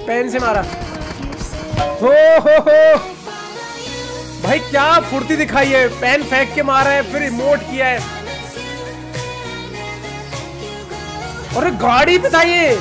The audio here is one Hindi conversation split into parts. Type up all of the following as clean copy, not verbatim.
पेन से मारा। हो भाई क्या फुर्ती दिखाई है, पेन फेंक के मारा है फिर इमोट किया है। और गाड़ी पे था ये।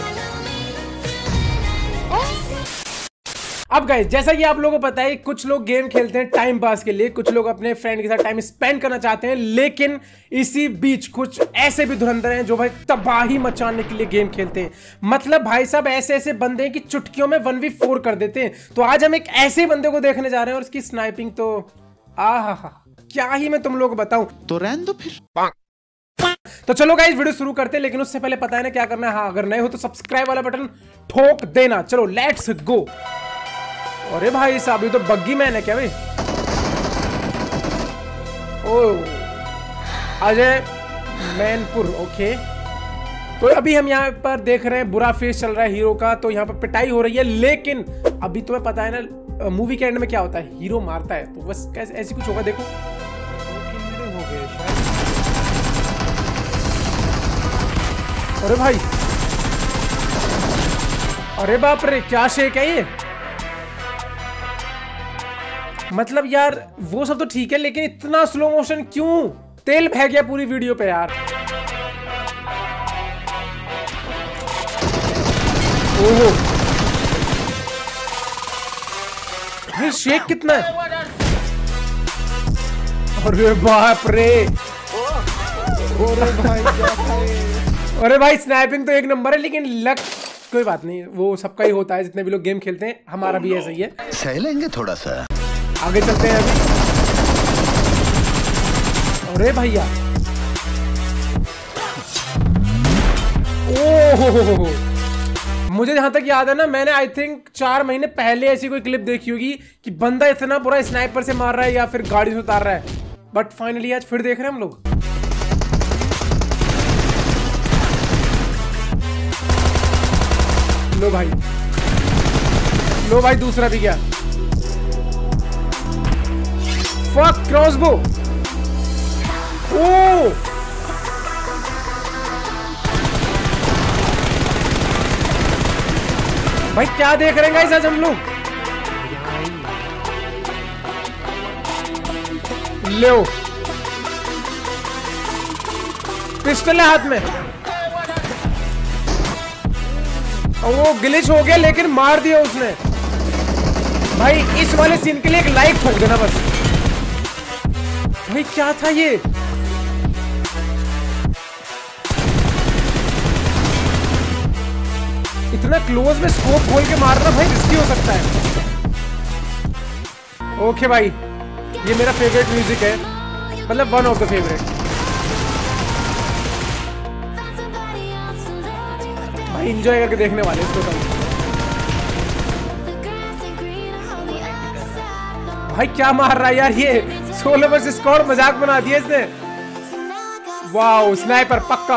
अब गाइस जैसा कि आप लोगों को पता है, कुछ लोग गेम खेलते हैं टाइम पास के लिए, कुछ लोग अपने फ्रेंड के साथ टाइम स्पेंड करना चाहते हैं, लेकिन इसी बीच कुछ ऐसे भी धुरंधर हैं जो भाई तबाही मचाने के लिए गेम खेलते हैं। मतलब भाई साहब ऐसे ऐसे बंदे हैं कि चुटकियों में 1v4 कर देते हैं। तो आज हम एक ऐसे बंदे को देखने जा रहे हैं और उसकी स्नाइपिंग तो आहा क्या ही मैं तुम लोगों को बताऊं। तो रहने दो फिर। तो चलो गाइस वीडियो शुरू करते हैं, लेकिन उससे पहले पता है ना क्या करना है। हाँ, अगर नए हो तो सब्सक्राइब वाला बटन ठोक देना। चलो लेट्स गो। अरे भाई साहब ये तो बग्गी मैन है क्या भाई? ओ अजय मैनपुर, ओके। तो अभी हम यहाँ पर देख रहे हैं बुरा फेस चल रहा है हीरो का, तो यहाँ पर पिटाई हो रही है। लेकिन अभी तुम्हें पता है ना मूवी के एंड में क्या होता है, हीरो मारता है। तो बस कैसे ऐसी कुछ होगा, देखो। अरे भाई, अरे बाप रे क्या शेक है ये। मतलब यार वो सब तो ठीक है, लेकिन इतना स्लो मोशन क्यों? तेल बह गया पूरी वीडियो पे यार। ओहो भाई शेक कितना है। अरे बाप रे, अरे भाई अरे भाई स्नाइपिंग तो एक नंबर है, लेकिन लक कोई बात नहीं, वो सबका ही होता है। जितने भी लोग गेम खेलते हैं, हमारा भी ऐसा ही है। सह लेंगे थोड़ा सा, आगे चलते हैं अभी। अरे भैया, ओहो, मुझे जहां तक याद है ना, मैंने आई थिंक 4 महीने पहले ऐसी कोई क्लिप देखी होगी कि बंदा इतना बुरा स्नाइपर से मार रहा है या फिर गाड़ी से उतार रहा है। बट फाइनली आज फिर देख रहे हैं हम लोग। लो भाई, लो भाई, दूसरा भी गया। Fuck crossbow. ओ भाई क्या देख रहे हैं गाइस आज हम लोग। लो पिस्टल है हाथ में, और वो ग्लिच हो गया लेकिन मार दिया उसने। भाई इस वाले सीन के लिए एक लाइक ठोक देना बस। भाई क्या था ये? इतना क्लोज में स्कोप खोल के मारना भाई रिस्की हो सकता है। ओके भाई, ये मेरा फेवरेट म्यूजिक है, मतलब वन ऑफ द फेवरेट। भाई एंजॉय करके देखने वाले इसको तो। भाई क्या मार रहा है यार ये, 16 वर्ष स्क्वाड मजाक बना दिया इसने। वाओ स्नाइपर पक्का।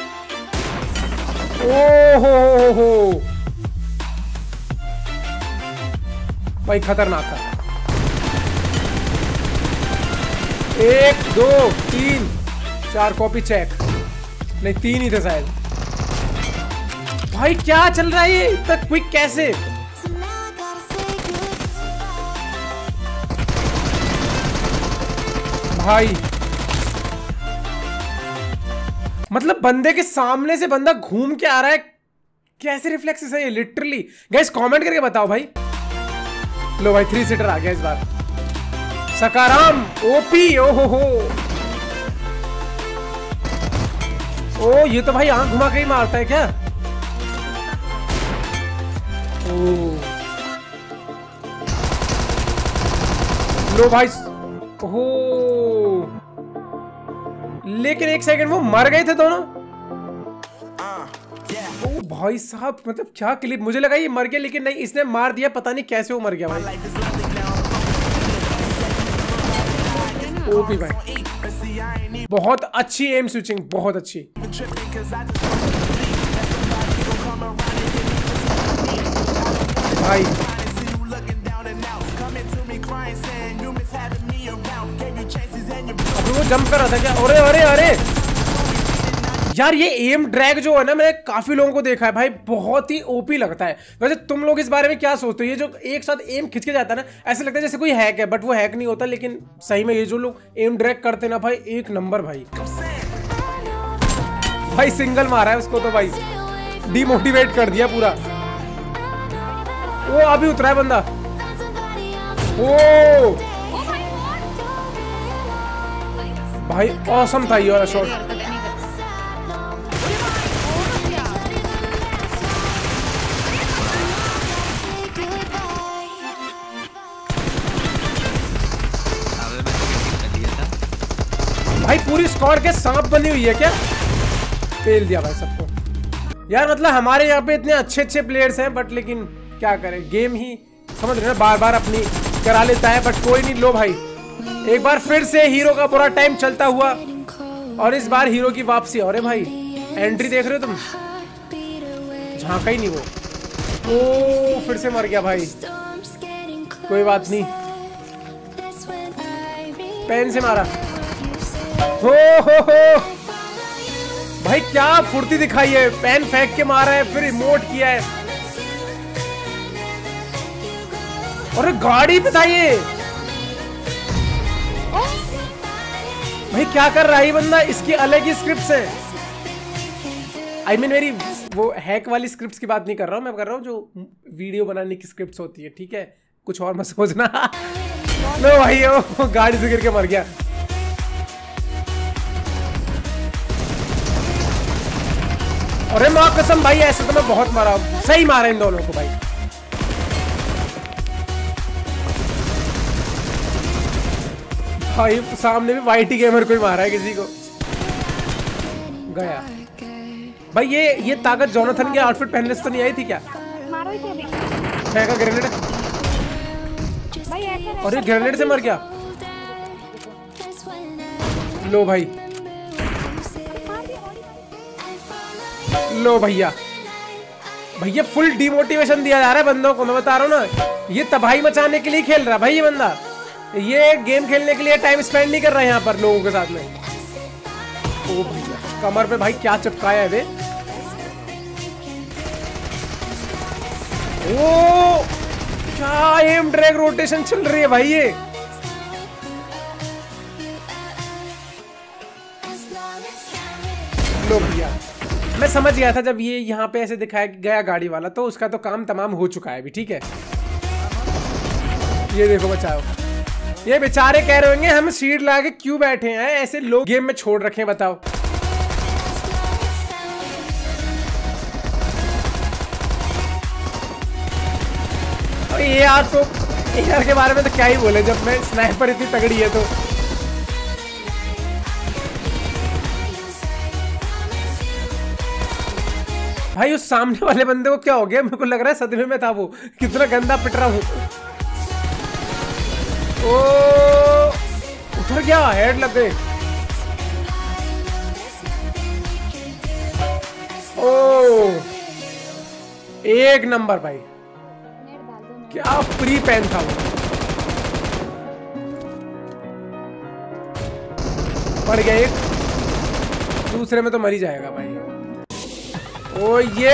ओहो भाई खतरनाक था। 1 2 3 4 कॉपी चेक, नहीं 3 ही थे शायद। भाई क्या चल रहा है ये, इतना क्विक कैसे? भाई मतलब बंदे के सामने से बंदा घूम के आ रहा है, कैसे रिफ्लेक्सेस है ये लिटरली। गाइस कमेंट करके बताओ भाई। लो भाई 3 सीटर आ गया इस बार। सकाराम ओपी। ओहो ओ ये तो भाई आंख घुमा के ही मारता है क्या? ओ लो भाई, ओहो लेकिन एक सेकंड, वो मर गए थे दोनों। ओ भाई साहब, मतलब क्या क्लिप। मुझे लगा ये मर गया, लेकिन नहीं, इसने मार दिया। पता नहीं कैसे वो मर गया भाई। ओपी भाई, बहुत अच्छी एम स्विचिंग, बहुत अच्छी। भाई अभी वो जंप कर रहा था क्या? अरे अरे अरे यार ये एम ड्रैग जो है ना, मैंने काफी लोगों को देखा है भाई, बहुत ही ओपी लगता है। वैसे तुम लोग इस बारे में क्या सोचते हो? ये जो एक साथ एम खिंच के जाता है ना, ऐसे लगता है जैसे कोई हैक है, बट वो हैक नहीं होता। लेकिन सही में ये जो लोग एम ड्रैग करते हैं ना भाई, एक नंबर भाई। भाई सिंगल मारा है उसको तो भाई डिमोटिवेट कर दिया पूरा। वो अभी उतरा है बंदा। ओ भाई ऑसम था ये वाला शॉट। भाई पूरी स्क्वाड के सांप बनी हुई है क्या? फेल दिया भाई सबको। यार मतलब हमारे यहाँ पे इतने अच्छे अच्छे प्लेयर्स हैं, बट लेकिन क्या करें, गेम ही समझ रहे ना बार बार अपनी करा लेता है। बट कोई नहीं, लो भाई एक बार फिर से हीरो का बुरा टाइम चलता हुआ, और इस बार हीरो की वापसी। अरे भाई एंट्री देख रहे हो तुम, झांका ही नहीं वो। ओ फिर से मर गया भाई, कोई बात नहीं, पेन से मारा। हो भाई क्या फुर्ती दिखाई है, पेन फेंक के मारा है, फिर इमोट किया है। और गाड़ी पे था ये भाई, क्या कर रहा है ये बंदा? इसकी अलग ही स्क्रिप्ट्स है। I mean, मेरी वो हैक वाली स्क्रिप्ट्स की बात नहीं कर रहा हूँ, मैं कर रहा हूँ जो वीडियो बनाने की स्क्रिप्ट्स होती है, ठीक है? कुछ और मत सोचना। लो भाई वो गाड़ी से गिर के मर गया। अरे माँ कसम भाई, ऐसे तो मैं बहुत मारा, सही मारा इन दोनों को भाई। भाई सामने भी वाइटी गेमर को ही मारा है किसी को, गया भाई। ये ताकत जोनाथन के आउटफिट पहनने से तो नहीं आई थी क्या? फेंका ग्रेनेड, और ये ग्रेनेड से मर गया। लो भाई, लो भैया, भैया फुल डिमोटिवेशन दिया जा रहा है बंदों को, मैं बता रहा हूँ ना। ये तबाही मचाने के लिए खेल रहा है भाई ये बंदा, ये गेम खेलने के लिए टाइम स्पेंड नहीं कर रहा है यहाँ पर लोगों के साथ में। ओ भैया कमर पे भाई क्या चिपकाया है वे। ओ क्या एम ड्रैग रोटेशन चल रही है भाई ये। लो भैया, मैं समझ गया था जब ये यहाँ पे ऐसे दिखाया गया गाड़ी वाला, तो उसका तो काम तमाम हो चुका है अभी, ठीक है? ये देखो बचाओ, ये बेचारे कह रहे होंगे हम सीट लगा के क्यों बैठे हैं, ऐसे लोग गेम में छोड़ रखे हैं, बताओ। और ये यार तो AR के बारे में तो क्या ही बोले, जब मैं स्नाइपर इतनी तगड़ी है तो। भाई उस सामने वाले बंदे को क्या हो गया? मेरे को लग रहा है सदमे में था वो, कितना गंदा पिट रहा हूँ। ओ उधर क्या हेड लग गए। ओ एक नंबर भाई, क्या फ्री पेन था वो। पड़ गया एक, दूसरे में तो मर ही जाएगा भाई। ओ ये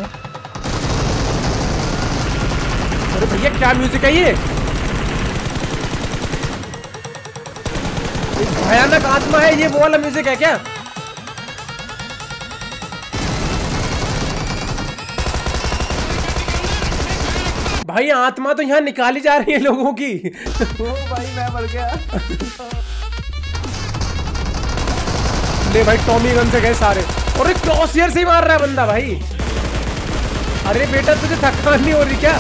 अरे भैया क्या म्यूजिक है ये, भयानक आत्मा है ये, वो वाला म्यूजिक है क्या? भाई आत्मा तो यहाँ निकाली जा रही है लोगों की। ओ भाई मैं मर गया। ले भाई टॉमी गन से गए सारे, और एक क्रॉसयर से ही मार रहा है बंदा भाई। अरे बेटा तुझे थकान नहीं हो रही क्या?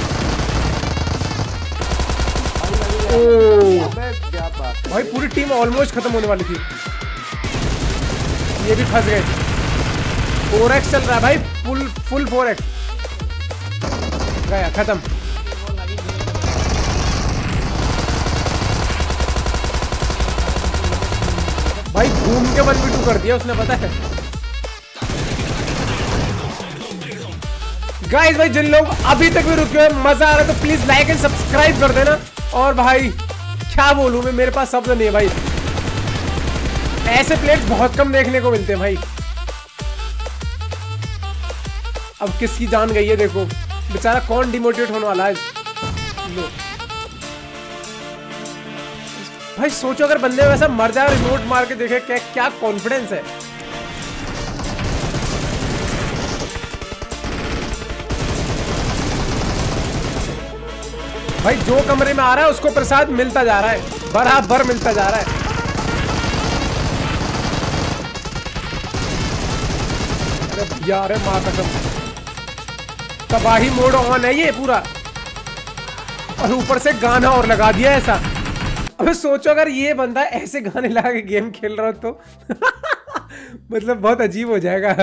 ओ भाई पूरी टीम ऑलमोस्ट खत्म होने वाली थी, ये भी फंस गए। 4x चल रहा है भाई, फुल 4x गया, खत्म। भाई घूम के 1v2 कर दिया उसने, पता है गाइस। भाई जिन लोग अभी तक भी रुके हुए, मजा आ रहा है तो प्लीज लाइक एंड सब्सक्राइब कर देना। और भाई क्या बोलूं मैं, मेरे पास शब्द नहीं है भाई, ऐसे प्लेयर्स बहुत कम देखने को मिलते हैं भाई। अब किसकी जान गई है देखो, बेचारा कौन डिमोटिवेट होने वाला है। लो भाई सोचो अगर बंदे वैसा मर जाए, रिमोट मार के देखे क्या क्या कॉन्फिडेंस है। भाई जो कमरे में आ रहा है उसको प्रसाद मिलता जा रहा है, बराबर मिलता जा रहा है। अरे भैया, अरे माँ कसम, तबाही मोड ऑन है ये पूरा, और ऊपर से गाना और लगा दिया ऐसा। अबे सोचो अगर ये बंदा ऐसे गाने लगा के गेम खेल रहा हो तो मतलब बहुत अजीब हो जाएगा।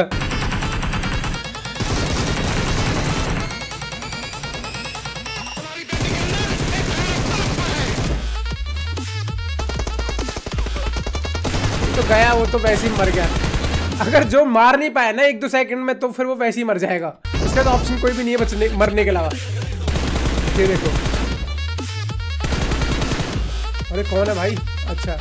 तो गया वो, तो वैसे ही मर गया। अगर जो मार नहीं पाया ना 1-2 सेकंड में, तो फिर वो वैसे ही मर जाएगा। उसका तो ऑप्शन कोई भी नहीं है बचने मरने के अलावा। ये देखो, अरे कौन है भाई? अच्छा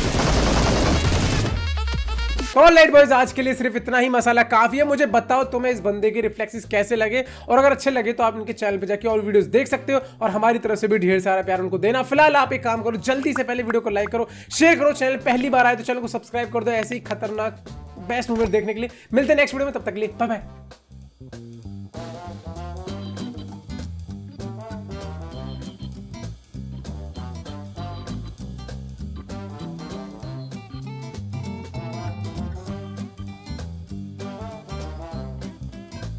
कॉल लाइट बॉयज, आज के लिए सिर्फ इतना ही मसाला काफी है। मुझे बताओ तुम्हें इस बंदे के रिफ्लेक्सेस कैसे लगे, और अगर अच्छे लगे तो आप इनके चैनल पे जाके और वीडियोस देख सकते हो, और हमारी तरफ से भी ढेर सारा प्यार उनको देना। फिलहाल आप एक काम करो, जल्दी से पहले वीडियो को लाइक करो, शेयर करो, चैनल पहली बार आए तो चैनल को सब्सक्राइब कर दो ऐसे ही खतरनाक बेस्ट मूवी देखने के लिए। मिलते हैं नेक्स्ट वीडियो में, तब तक के लिए बाय बाय।